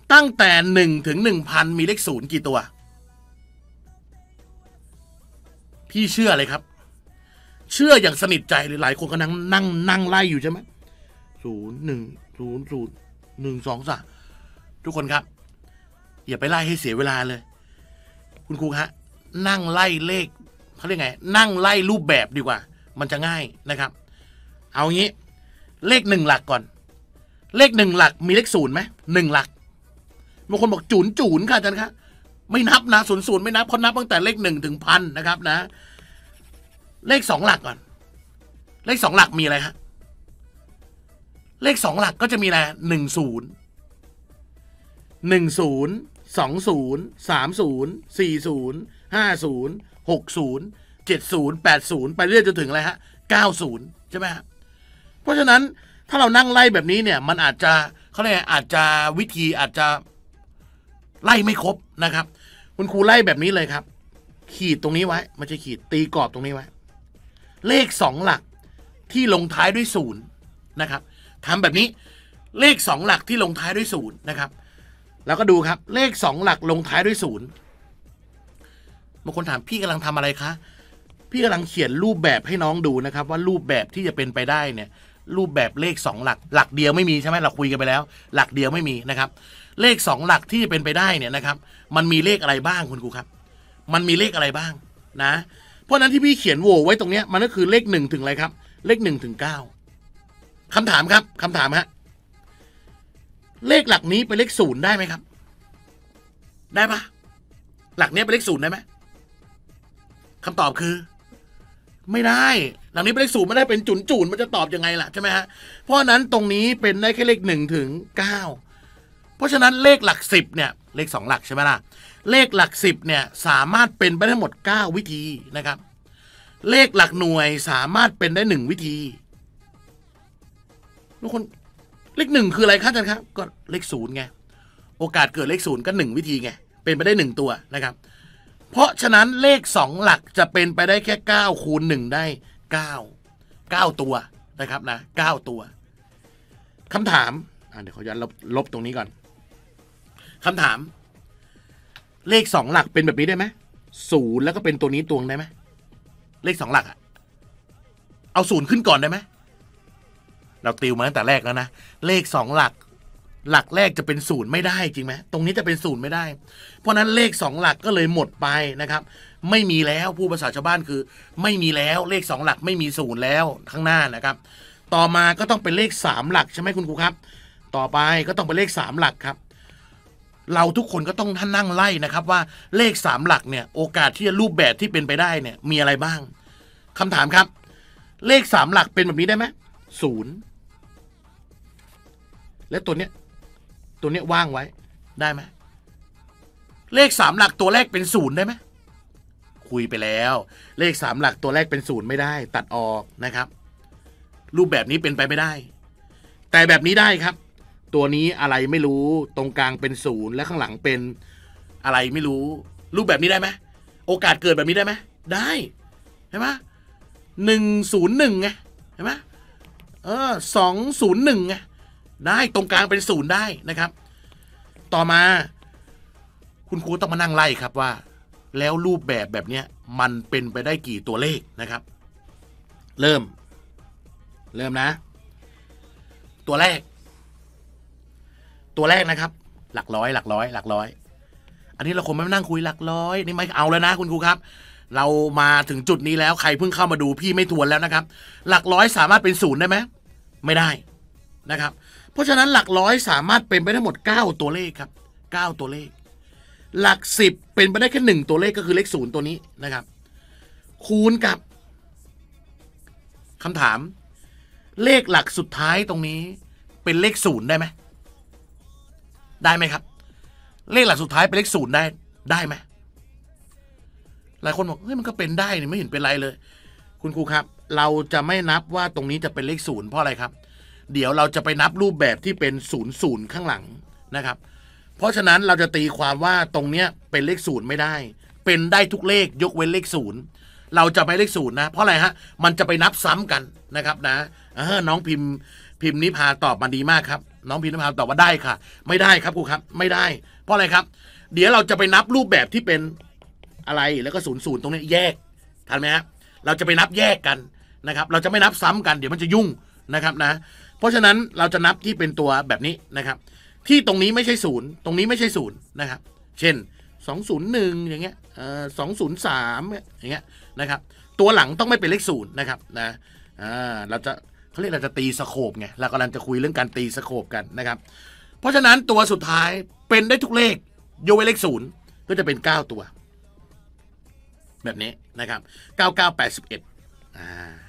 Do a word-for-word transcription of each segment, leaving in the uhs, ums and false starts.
ตั้งแต่หนึ่งถึงหนึ่งพันมีเลขศูนย์กี่ตัวพี่เชื่อเลยครับเชื่ออย่างสนิทใจเลยหลายคนก็นั่งนั่งนั่งไล่อยู่ใช่ไหมศูนย์หนึ่งศูนย์ศูนย์หนึ่งสองสามทุกคนครับอย่าไปไล่ให้เสียเวลาเลยคุณครูฮะนั่งไล่เลขเขาเรียกไงนั่งไล่รูปแบบดีกว่ามันจะง่ายนะครับเอางี้เลขหนึ่งหลักก่อนเลขหนึ่งหลักมีเลขศูนย์ไหมหนึ่งหลักบางคนบอกจูนจูนค่ะอาจารย์ครับไม่นับนะศูนย์ศูนย์ไม่นับเขานับตั้งแต่เลขหนึ่งถึงพันนะครับนะเลขสองหลักก่อนเลขสองหลักมีอะไรฮะเลขสองหลักก็จะมีอะไรหนึ่งศูนย์หนึ่งศูนย์สองศูนย์สามศูนย์สี่ศูนย์ห้าศูนย์หกศูนย์เจ็ดศูนย์แปดศูนย์ไปเรื่อยจนถึงอะไรฮะเก้าศูนย์ใช่ไหมฮะเพราะฉะนั้นถ้าเรานั่งไล่แบบนี้เนี่ยมันอาจจะเขาเรียกอาจจะวิธีอาจจะไล่ไม่ครบนะครับคุณครูไล่แบบนี้เลยครับขีดตรงนี้ไว้ไม่ใช่ขีดตีกรอบตรงนี้ไว้เลขสองหลักที่ลงท้ายด้วยศูนย์นะครับทำแบบนี้เลขสองหลักที่ลงท้ายด้วยศูนย์นะครับแล้วก็ดูครับเลขสองหลักลงท้ายด้วยศูนย์บางคนถามพี่กำลังทำอะไรคะพี่กำลังเขียนรูปแบบให้น้องดูนะครับว่ารูปแบบที่จะเป็นไปได้เนี่ยรูปแบบเลขสองหลักหลักเดียวไม่มีใช่ไหมเราคุยกันไปแล้วหลักเดียวไม่มีนะครับเลขสองหลักที่จะเป็นไปได้เนี่ยนะครับมันมีเลขอะไรบ้างคุณครูครับมันมีเลขอะไรบ้างนะเพราะนั้นที่พี่เขียนโหว่ไว้ตรงเนี้ยมันก็คือเลขหนึ่งถึงอะไรครับเลขหนึ่งถึงเก้าคำถามครับคำถามฮะเลขหลักนี้เป็นเลขศูนย์ได้ไหมครับได้ปะหลักนี้เป็นเลขศูนย์ได้ไหมคำตอบคือไม่ได้หลักนี้เป็นเลขศูนย์ไม่ได้เป็นจุนจุนมันจะตอบยังไงล่ะใช่ไหมฮะเพราะนั้นตรงนี้เป็นได้แค่เลขหนึ่งถึงเก้าเพราะฉะนั้นเลขหลักสิบเนี่ยเลขสองหลักใช่ไหมล่ะเลขหลักสิบเนี่ยสามารถเป็นไปได้หมดเก้าวิธีนะครับเลขหลักหน่วยสามารถเป็นได้หนึ่งวิธีทุกคนเลขหนึ่งคืออะไรครับอาจารย์ครับก็เลขศูนย์ไงโอกาสเกิดเลขศูนย์ก็หนึ่งวิธีไงเป็นไปได้หนึ่งตัวนะครับเพราะฉะนั้นเลขสองหลักจะเป็นไปได้แค่เก้าคูณหนึ่งได้เก้าเก้าตัวนะครับนะเก้าตัวคำถามอ่าเดี๋ยวขอย้อนลบลบตรงนี้ก่อนคำถามเลขสองหลักเป็นแบบนี้ได้ไหมศูนย์แล้วก็เป็นตัวนี้ตวงได้ไหมเลขสองหลักอะเอาศูนย์ขึ้นก่อนได้ไหมเราติวมาตั้งแต่แรกแล้วนะเลขสองหลักหลักแรกจะเป็นศูนย์ไม่ได้จริงไหมตรงนี้จะเป็นศูนย์ไม่ได้เพราะนั้นเลขสองหลักก็เลยหมดไปนะครับไม่มีแล้วผู้ภาษาชาวบ้านคือไม่มีแล้วเลขสองหลักไม่มีศูนย์แล้วข้างหน้านะครับต่อมาก็ต้องเป็นเลขสามหลักใช่ไหมคุณครูครับต่อไปก็ต้องเป็นเลขสามหลักครับเราทุกคนก็ต้องท่านนั่งไล่นะครับว่าเลขสามหลักเนี่ยโอกาสที่จะรูปแบบที่เป็นไปได้เนี่ยมีอะไรบ้างคำถามครับเลขสามหลักเป็นแบบนี้ได้ไหมศูนย์และตัวเนี้ยตัวเนี้ยว่างไว้ได้ไหมเลขสามหลักตัวแรกเป็นศูนย์ได้ไหมคุยไปแล้วเลขสามหลักตัวแรกเป็นศูนย์ไม่ได้ตัดออกนะครับรูปแบบนี้เป็นไปไม่ได้แต่แบบนี้ได้ครับตัวนี้อะไรไม่รู้ตรงกลางเป็นศูนย์และข้างหลังเป็นอะไรไม่รู้รูปแบบนี้ได้ไหมโอกาสเกิดแบบนี้ได้ไหมได้เห็นไหมหนึ่งศูนย์หนึ่งไงเห็นไหมเออสองศูนย์หนึ่งไงได้ตรงกลางเป็นศูนย์ได้นะครับต่อมาคุณครูต้องมานั่งไล่ครับว่าแล้วรูปแบบแบบนี้มันเป็นไปได้กี่ตัวเลขนะครับเริ่มเริ่มนะตัวแรกตัวแรกนะครับหลักร้อยหลักร้อยหลักร้อยอันนี้เราคงไม่นั่งคุยหลักร้อยนี่ไม่เอาแล้วนะคุณครูครับเรามาถึงจุดนี้แล้วใครเพิ่งเข้ามาดูพี่ไม่ทวนแล้วนะครับหลักร้อยสามารถเป็นศูนย์ได้ไหมไม่ได้นะครับเพราะฉะนั้นหลักร้อยสามารถเป็นไปได้หมดเก้าตัวเลขครับเก้าตัวเลขหลักสิบเป็นไปได้แค่หนึ่งตัวเลขก็คือเลขศูนย์ตัวนี้นะครับคูณกับคำถามเลขหลักสุดท้ายตรงนี้เป็นเลขศูนย์ได้ไหมได้ไหมครับเลขหลักสุดท้ายเป็นเลขศูนย์ได้ได้ไหมหลายคนบอกเฮ้ยมันก็เป็นได้นี่ไม่เห็นเป็นไรเลยคุณครูครับเราจะไม่นับว่าตรงนี้จะเป็นเลขศูนย์เพราะอะไรครับเดี๋ยวเราจะไปนับรูปแบบที่เป็นศูนย์ศูนย์ข้างหลังนะครับเพราะฉะนั้นเราจะตีความว่าตรงเนี้ยเป็นเลขศูนย์ไม่ได้เป็นได้ทุกเลขยกเว้นเลขศูนย์เราจะไม่เลขศูนย์นะเพราะอะไรฮะมันจะไปนับซ้ำกันนะครับนะเออน้องพิมพ์พิมพ์นิพาตอบมาดีมากครับน้องพิมพ์นภาตอบว่าได้ค่ะไม่ได้ครับครูครับไม่ได้เพราะอะไรครับเดี๋ยวเราจะไปนับรูปแบบที่เป็นอะไรแล้วก็ศูนย์ศูนย์ตรงนี้แยกทันไหมฮะเราจะไปนับแยกกันนะครับเราจะไม่นับซ้ำกันเดี๋ยวมันจะยุ่งนะครับนะเพราะฉะนั้นเราจะนับที่เป็นตัวแบบนี้นะครับที่ตรงนี้ไม่ใช่ศูนย์ตรงนี้ไม่ใช่ศูนย์นะครับเช่นสองศูนย์หนึ่งอย่างเงี้ยเอ่อสองศูนย์สามอย่างเงี้ยนะครับตัวหลังต้องไม่เป็นเลขศูนย์นะครับนะอ่าเราจะเขาเรียกเราจะตีสโคปไงเรากำลังจะคุยเรื่องการตีสโคปกันนะครับเพราะฉะนั้นตัวสุดท้ายเป็นได้ทุกเลขยกเว้นเลขศูนย์ก็จะเป็นเก้าตัวแบบนี้นะครับเก้า เก้า แปด สิบเอ็ดอ่า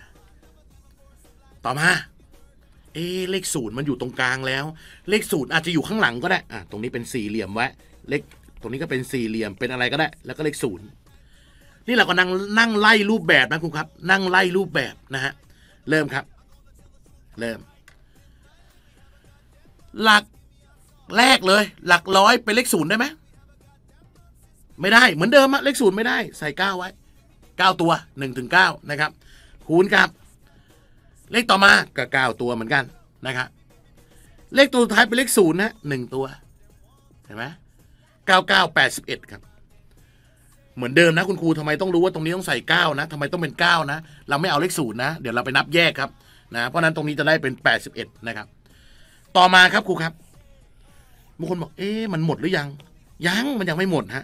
ต่อมาเอเลขศูนย์มันอยู่ตรงกลางแล้วเลขศูนย์อาจจะอยู่ข้างหลังก็ได้อ่ะตรงนี้เป็นสี่เหลี่ยมไว้เลขตรงนี้ก็เป็นสี่เหลี่ยมเป็นอะไรก็ได้แล้วก็เลขศูนย์นี่เราก็นั่งนั่งไล่รูปแบบนะคุณครับนั่งไล่รูปแบบนะฮะเริ่มครับเริ่มหลักแรกเลยหลักร้อยเป็นเลขศูนย์ได้ไหมไม่ได้เหมือนเดิมอะเลขศูนย์ไม่ได้ใส่เก้าไว้เก้าตัวหนึ่งถึงเก้านะครับคูณครับเลขต่อมาก็เก้าตัวเหมือนกันนะครับเลขตัวสุดท้ายเป็นเลขศูนย์นะหนึ่งตัวเห็นไหมเก้า เก้า แปด สิบเอ็ดครับเหมือนเดิมนะคุณครูทำไมต้องรู้ว่าตรงนี้ต้องใส่เก้านะทำไมต้องเป็นเก้านะเราไม่เอาเลขศูนย์นะเดี๋ยวเราไปนับแยกครับนะเพราะนั้นตรงนี้จะได้เป็นแปดสิบเอ็ดนะครับต่อมาครับครูครับบางคนบอกเอ๊ะมันหมดหรือยังยังมันยังไม่หมดฮะ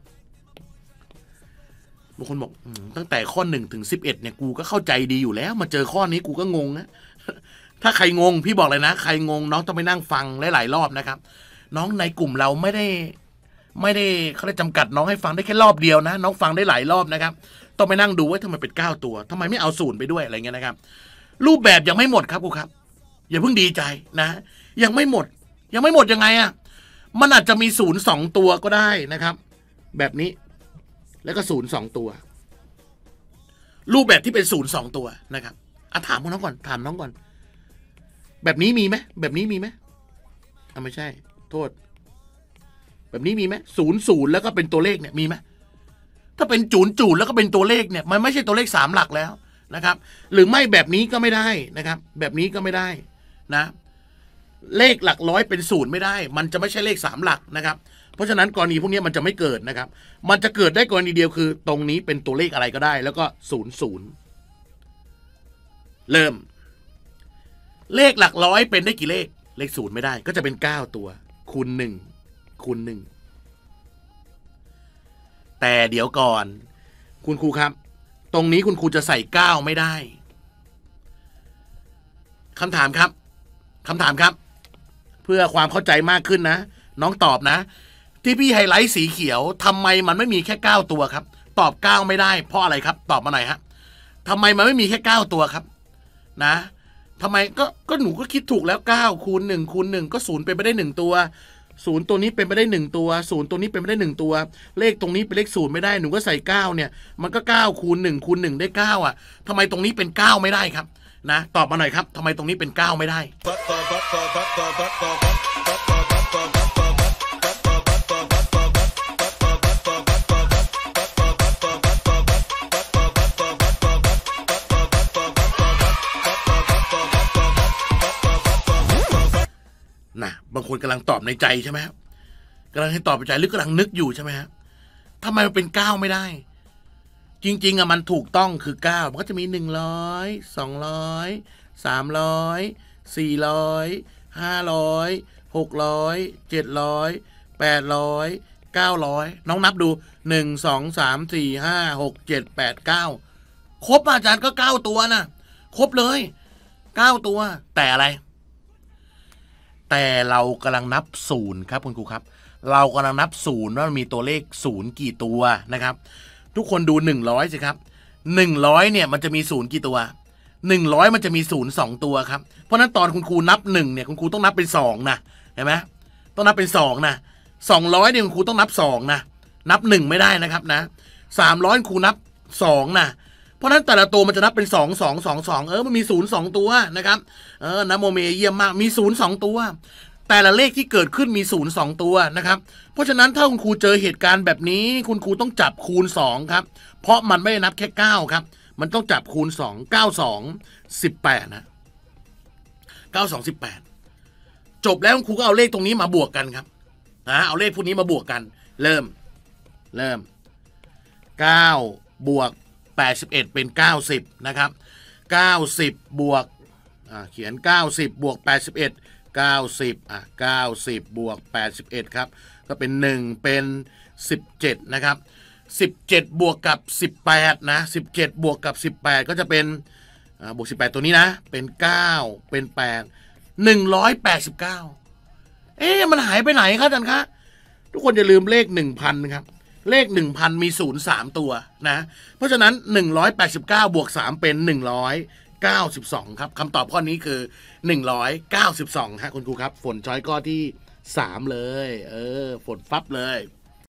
บางคนบอกตั้งแต่ข้อหนึ่งถึงสิบเอ็ดเนี่ยกูก็เข้าใจดีอยู่แล้วมาเจอข้อนี้กูก็งงนะถ้าใครงงพี่บอกเลยนะใครงงน้องต้องไปนั่งฟังหลายๆรอบนะครับน้องในกลุ่มเราไม่ได้ไม่ได้เขาได้จำกัดน้องให้ฟังได้แค่รอบเดียวนะน้องฟังได้หลายรอบนะครับต้องไปนั่งดูว่าทำไมเป็นเก้าตัวทำไมไม่เอาศูนย์ไปด้วยอะไรเงี้ยนะครับรูปแบบยังไม่หมดครับครูครับอย่าเพิ่งดีใจนะยังไม่หมดยังไม่หมดยังไงอ่ะมันอาจจะมีศูนย์สองตัวก็ได้นะครับแบบนี้แล้วก็ศูนย์สองตัวรูปแบบที่เป็นศูนย์สองตัวนะครับอ่ะถามน้องก่อนถามน้องก่อนแบบนี้มีไหมแบบนี้มีไหมอ่ะไม่ใช่โทษแบบนี้มีไหมศูนย์ศูนย์แล้วก็เป็นตัวเลขเนี่ยมีไหมถ้าเป็นจูนจูนแล้วก็เป็นตัวเลขเนี่ยมันไม่ใช่ตัวเลขสามหลักแล้วนะครับหรือไม่แบบนี้ก็ไม่ได้นะครับแบบนี้ก็ไม่ได้นะเลขหลักร้อยเป็นศูนย์ไม่ได้มันจะไม่ใช่เลขสามหลักนะครับเพราะฉะนั้นกรณีพวกนี้มันจะไม่เกิดนะครับมันจะเกิดได้กรณีเดียวคือตรงนี้เป็นตัวเลขอะไรก็ได้แล้วก็ศูนย์ศูนย์เริ่มเลขหลักร้อยเป็นได้กี่เลขเลขศูนย์ไม่ได้ก็จะเป็นเก้าตัวคูณหนึ่งคูณหนึ่งแต่เดี๋ยวก่อนคุณครูครับตรงนี้คุณครูจะใส่เก้าไม่ได้คำถามครับคำถามครับเพื่อความเข้าใจมากขึ้นนะน้องตอบนะที่พี่ไฮไลท์สีเขียวทำไมมันไม่มีแค่เก้าตัวครับตอบเก้าไม่ได้เพราะอะไรครับตอบมาหน่อยฮะทำไมมันไม่มีแค่เก้าตัวครับนะทำไมก็ก็หนูก็คิดถูกแล้วเก้าคูณหนึ่งคูณหนึ่งก็ศูนย์เป็นไปได้หนึ่งตัวศูนย์ตัวนี้เป็นไปได้หนึ่งตัวศูนย์ตัวนี้เป็นไปได้หนึ่งตัวเลขตรงนี้เป็นเลขศูนย์ไม่ได้หนูก็ใส่เก้าเนี่ยมันก็เก้าคูณหนึ่งคูณหนึ่งได้เก้าอ่ะทำไมตรงนี้เป็นเก้าไม่ได้ครับนะตอบมาหน่อยครับทำไมตรงนี้เป็นเก้าไม่ได้นะบางคนกำลังตอบในใจใช่ไหมครับกำลังให้ตอบในใจหรือกำลังนึกอยู่ใช่ไหมครับทำไมมันเป็นเก้าไม่ได้จริงๆอะมันถูกต้องคือเก้ามันก็จะมีหนึ่งร้อยสองร้อยสามร้อยสี่ร้อยห้าร้อยหกร้อยเจ็ดร้อยแปดร้อยเก้าร้อยน้องนับดูหนึ่งสองสามสี่ห้าหกเจ็ดแปดเก้าครบอาจารย์ก็เก้าตัวนะครบเลยเก้าตัวแต่อะไรแต่เรากำลังนับศูนย์ครับคุณครูครับเรากำลังนับศูนย์ว่ามันมีตัวเลขศูนย์กี่ตัวนะครับทุกคนดูหนึ่งร้อยสิครับหนึ่งร้อยเนี่ยมันจะมีศูนย์กี่ตัวหนึ่งร้อยมันจะมีศูนย์สองตัวครับเพราะนั้นตอนคุณครูนับหนึ่งเนี่ยคุณครูต้องนับเป็นสองนะเห็นไหมต้องนับเป็นสองนะสองร้อยเนี่ยคุณครูต้องนับสองนะนับหนึ่งไม่ได้นะครับนะสามร้อยครูนับสองนะเพราะนั้นแต่ละตัวมันจะนับเป็นสองสองสองสองเออมันมีศูนย์สองตัวนะครับเออนะโมเมเยี่ยมมากมีศูนย์สองตัวแต่ละเลขที่เกิดขึ้นมีศูนย์สองตัวนะครับเพราะฉะนั้นถ้าคุณครูเจอเหตุการณ์แบบนี้คุณครูต้องจับคูณสองครับเพราะมันไม่ได้นับแค่เก้าครับมันต้องจับคูณสองเก้าสองสิบแปดนะเก้าสองสิบแปดจบแล้วครูก็เอาเลขตรงนี้มาบวกกันครับนะเอาเลขพวกนี้มาบวกกันเริ่มเริ่มเก้าบวกแปดสิบเอ็ดเป็นเก้าสิบนะครับเก้าสิบบวกอ่าเขียนเก้าสิบบวกแปดสิบเอ็ด เก้าสิบอ่ะเก้าสิบบวกแปดสิบเอ็ดครับก็เป็นหนึ่งเป็นสิบเจ็ดนะครับสิบเจ็ดบวกกับสิบแปดนะสิบเจ็ดบวกกับสิบแปดก็จะเป็นอ่าบวกสิบแปดตัวนี้นะเป็นเก้าเป็นแปด หนึ่งร้อยแปดสิบเก้าเอ๊ะมันหายไปไหนครับอาจารย์คะทุกคนอย่าลืมเลข หนึ่งพัน นะครับเลข หนึ่งพัน มีศูนย์ สาม ตัวนะเพราะฉะนั้นหนึ่งร้อยแปดสิบเก้าบวกสามเป็นหนึ่งร้อยเก้าสิบสองครับคำตอบข้อนี้คือหนึ่งร้อยเก้าสิบสองฮะคุณครูครับฝนช้อยข้อที่สามเลยเออฝนฟับเลย